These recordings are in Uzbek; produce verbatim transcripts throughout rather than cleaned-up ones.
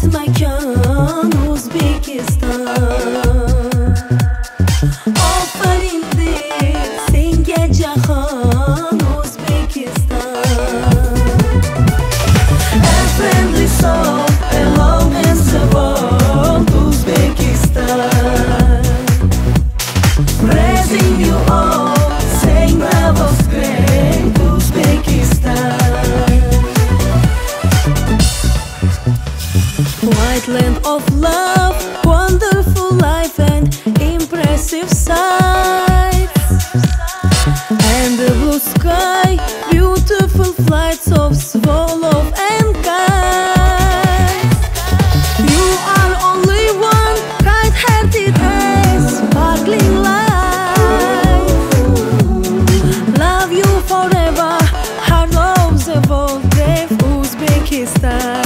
makon O'zbekiston. Ofarin deb senga jahon O'zbekiston. A friendly soul, alone in the world Uzbekistan. Praising you all, saying love was great Uzbekistan. White land of love, wonderful life and impressive sights. And the blue sky, beautiful flights of swallow and kites. You are only one, kind-hearted and sparkling light. Love you forever, heart of the world, brave Uzbekistan.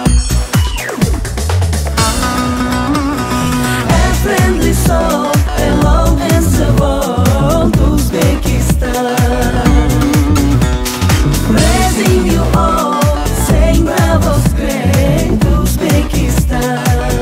Friendly soul, alone in the world Uzbekistan. Praising you all, saying love was great Uzbekistan.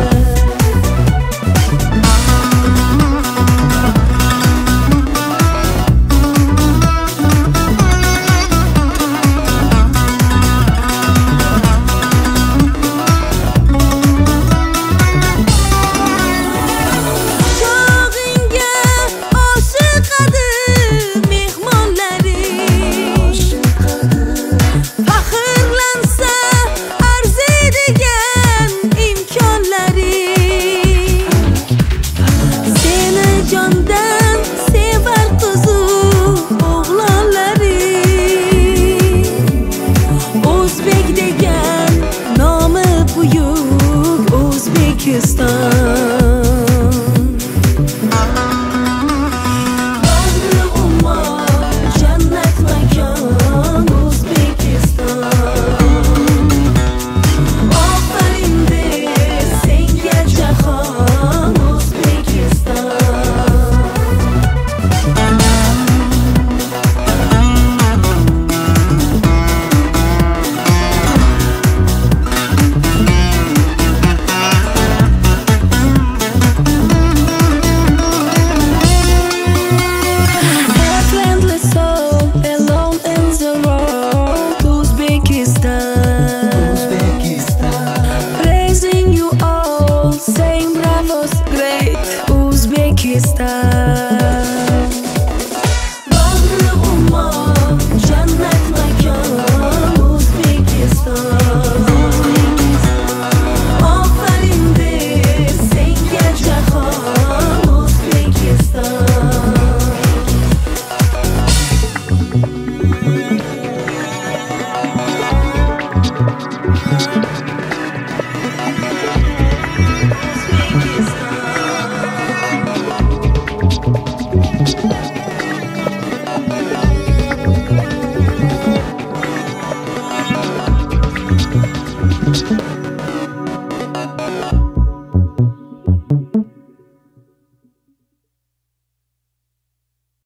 Candan sevar qizu o'g'lonlari. O'zbek degan nomi buyuk O'zbekiston.